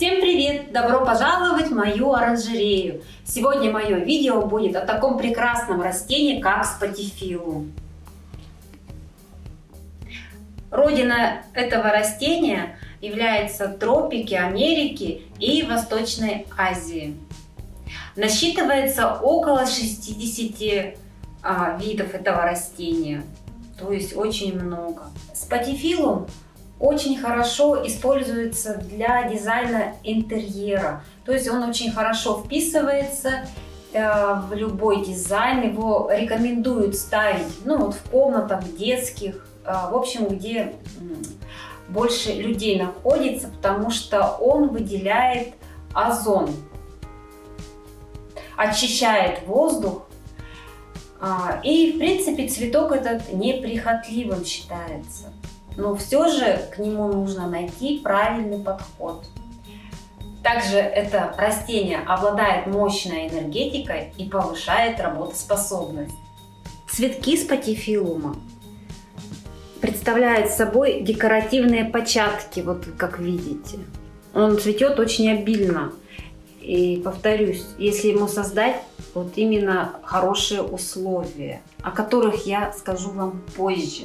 Всем привет! Добро пожаловать в мою оранжерею! Сегодня мое видео будет о таком прекрасном растении, как спатифилум. Родина этого растения является тропики Америки и Восточной Азии. Насчитывается около 60 видов этого растения, то есть очень много. Спатифилум очень хорошо используется для дизайна интерьера, то есть он очень хорошо вписывается в любой дизайн. Его рекомендуют ставить в комнатах детских, в общем, где больше людей находится, потому что он выделяет озон, очищает воздух, и в принципе цветок этот неприхотливым считается. Но все же к нему нужно найти правильный подход. Также это растение обладает мощной энергетикой и повышает работоспособность. Цветки спатифилума представляют собой декоративные початки, вот как видите. Он цветет очень обильно. И повторюсь, если ему создать вот именно хорошие условия, о которых я скажу вам позже.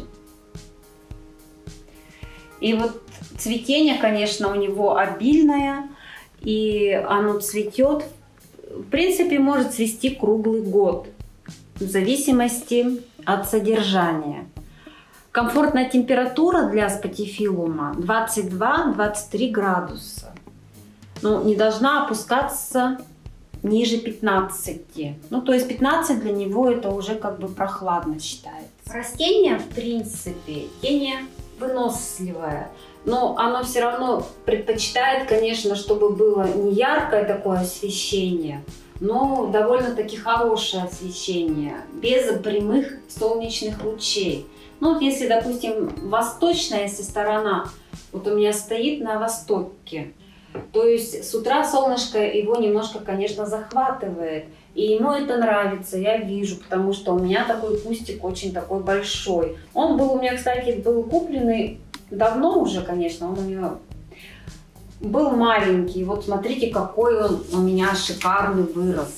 И вот цветение, конечно, у него обильное, и оно цветет, в принципе, может цвести круглый год, в зависимости от содержания. Комфортная температура для спатифилума 22-23 градуса. Но не должна опускаться ниже 15. То есть 15 для него это уже как бы прохладно считается. Растение, в принципе, выносливое, но оно все равно предпочитает, конечно, чтобы было не яркое такое освещение, но довольно-таки хорошее освещение, без прямых солнечных лучей. Если, допустим, восточная сторона, вот у меня стоит на востоке, то есть с утра солнышко его немножко, конечно, захватывает. И ему это нравится, я вижу, потому что у меня такой кустик очень такой большой. Он был у меня, кстати, был купленный давно уже, конечно, он у меня был маленький. Вот смотрите, какой он у меня шикарный вырос.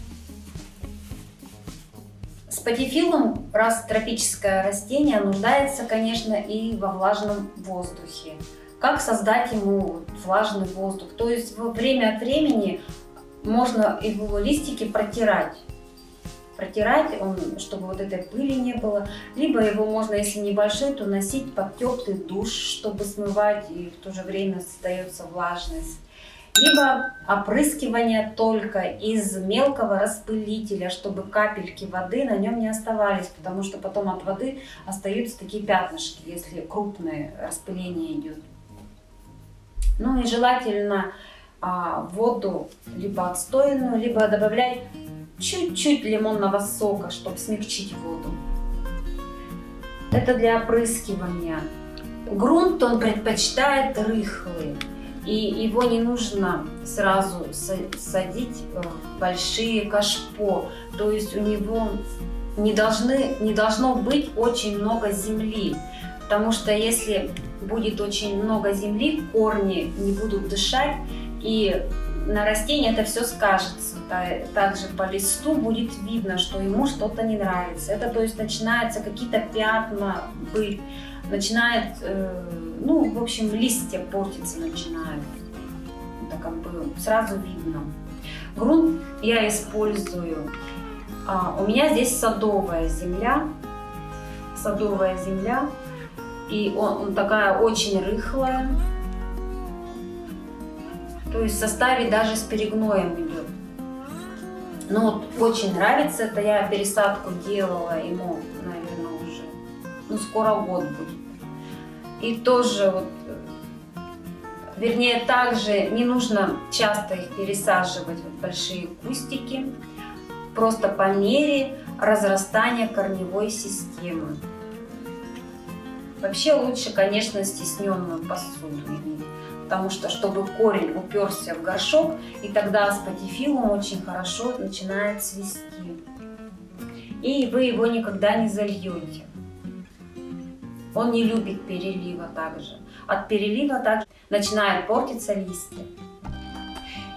Спатифилум, раз тропическое растение, нуждается, конечно, и во влажном воздухе. Как создать ему влажный воздух? То есть время от времени можно его листики протирать, чтобы вот этой пыли не было. Либо его можно, если небольшой, то носить под теплый душ, чтобы смывать, и в то же время остается влажность. Либо опрыскивание только из мелкого распылителя, чтобы капельки воды на нем не оставались, потому что потом от воды остаются такие пятнышки, если крупное распыление идет. И желательно воду либо отстойную, либо добавлять чуть-чуть лимонного сока, чтобы смягчить воду. Это для опрыскивания. Грунт он предпочитает рыхлый, и его не нужно сразу садить в большие кашпо. То есть у него не должно быть очень много земли, потому что если будет очень много земли, корни не будут дышать, и на растении это все скажется. Также по листу будет видно, что ему что-то не нравится. Это, то есть, начинаются какие-то пятна быть, начинает, в общем, листья портиться начинают. Это как бы сразу видно. Грунт я использую. У меня здесь садовая земля. И он такая очень рыхлая. То есть в составе даже с перегноем идет. Очень нравится это. Я пересадку делала ему, наверное, уже скоро год будет. И тоже также не нужно часто их пересаживать в большие кустики, просто по мере разрастания корневой системы. Вообще лучше, конечно, стесненную посуду иметь, потому что чтобы корень уперся в горшок, и тогда спатифилум очень хорошо начинает цвести. И вы его никогда не зальете. Он не любит перелива также. От перелива также начинают портиться листья.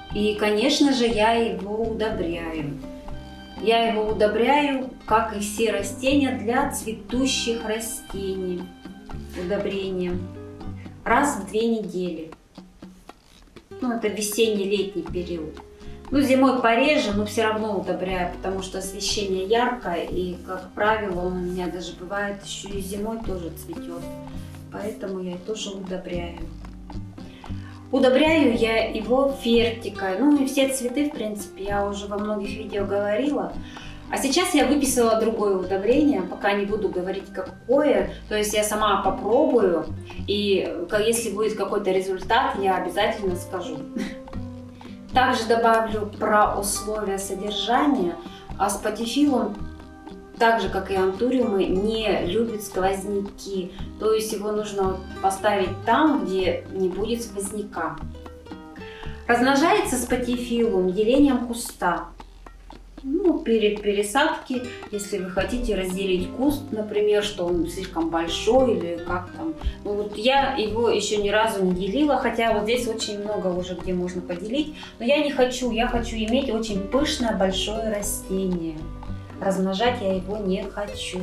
И, конечно же, я его удобряю. Я его удобряю, как и все растения, для цветущих растений. Удобрением. Раз в 2 недели. Ну, это весенний-летний период. Ну, зимой пореже, но все равно удобряю, потому что освещение яркое, и, как правило, он у меня даже бывает еще и зимой тоже цветет. Поэтому я тоже удобряю. Удобряю я его фертикой. Ну и все цветы, в принципе, я уже во многих видео говорила. А сейчас я выписала другое удобрение, пока не буду говорить какое. То есть я сама попробую, и если будет какой-то результат, я обязательно скажу. Также добавлю про условия содержания. А спатифилум, так же как и антуриумы, не любит сквозняки. То есть его нужно поставить там, где не будет сквозняка. Размножается спатифилум делением куста. Ну, перед пересадкой, если вы хотите разделить куст, например, что он слишком большой или как там. Ну, вот я его еще ни разу не делила, хотя вот здесь очень много уже где можно поделить. Но я не хочу, я хочу иметь очень пышное большое растение. Размножать я его не хочу.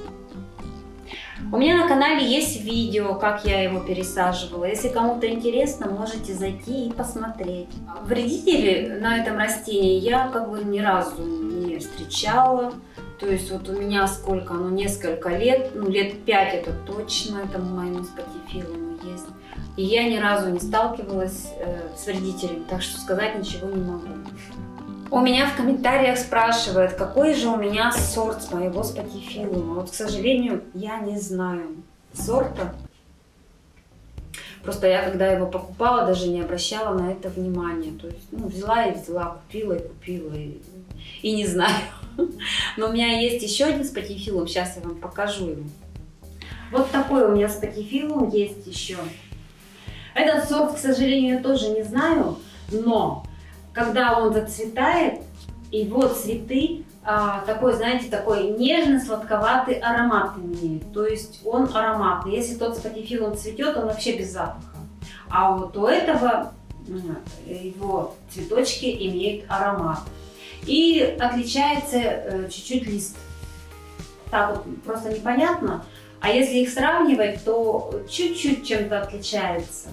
У меня на канале есть видео, как я его пересаживала. Если кому-то интересно, можете зайти и посмотреть. Вредителей на этом растении я как бы ни разу не встречала. То есть вот у меня сколько, ну несколько лет, ну лет 5 это точно, этому моему спатифилуму есть. И я ни разу не сталкивалась с вредителями, так что сказать ничего не могу. У меня в комментариях спрашивают, какой же у меня сорт моего спатифилума. Вот, к сожалению, я не знаю сорта. Просто я, когда его покупала, даже не обращала на это внимания. То есть, ну, взяла и взяла, купила и купила, и не знаю. Но у меня есть еще один спатифилум, сейчас я вам покажу его. Вот такой у меня спатифилум есть еще. Этот сорт, к сожалению, тоже не знаю, но когда он зацветает, его цветы такой, знаете, такой нежно-сладковатый аромат имеет. То есть он ароматный. Если тот спатифилум цветет, он вообще без запаха. А вот у этого его цветочки имеют аромат. И отличается чуть-чуть лист. Так вот просто непонятно. А если их сравнивать, то чуть-чуть чем-то отличается.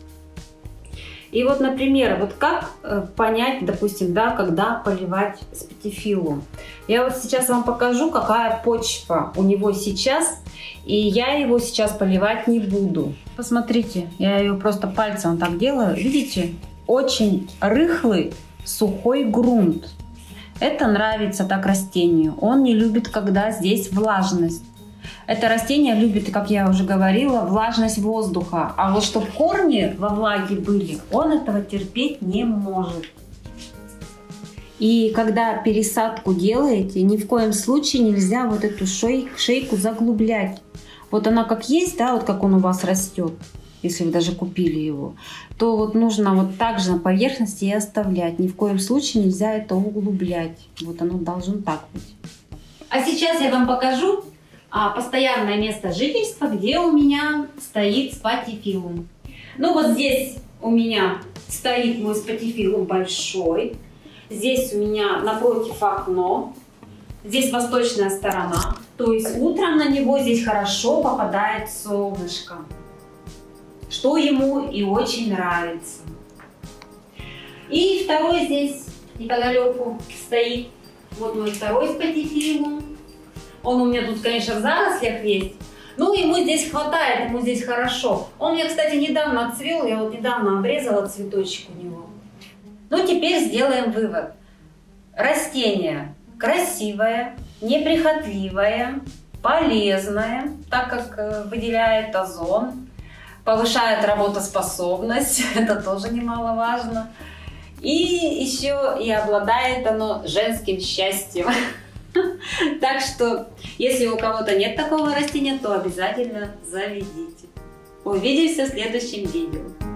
И вот, например, вот как понять, допустим, да, когда поливать спатифилум. Я вот сейчас вам покажу, какая почва у него сейчас, и я его сейчас поливать не буду. Посмотрите, я ее просто пальцем так делаю. Видите, очень рыхлый, сухой грунт. Это нравится так растению. Он не любит, когда здесь влажность. Это растение любит, как я уже говорила, влажность воздуха. А вот чтобы корни во влаге были, он этого терпеть не может. И когда пересадку делаете, ни в коем случае нельзя вот эту шейку заглублять. Вот она как есть, да, вот как он у вас растет, если вы даже купили его, то вот нужно вот так же на поверхности и оставлять. Ни в коем случае нельзя это углублять. Вот оно должно так быть. А сейчас я вам покажу постоянное место жительства, где у меня стоит спатифилум. Ну вот здесь у меня стоит мой спатифилум большой. Здесь у меня напротив окно. Здесь восточная сторона. То есть утром на него здесь хорошо попадает солнышко, что ему и очень нравится. И второй здесь неподалеку стоит. Вот мой второй спатифилум. Он у меня тут, конечно, в зарослях есть, но ему здесь хватает, ему здесь хорошо. Он мне, кстати, недавно отцвел, я вот недавно обрезала цветочек у него. Ну, теперь сделаем вывод. Растение красивое, неприхотливое, полезное, так как выделяет озон, повышает работоспособность, это тоже немаловажно. И еще и обладает оно женским счастьем. Так что, если у кого-то нет такого растения, то обязательно заведите. Увидимся в следующем видео.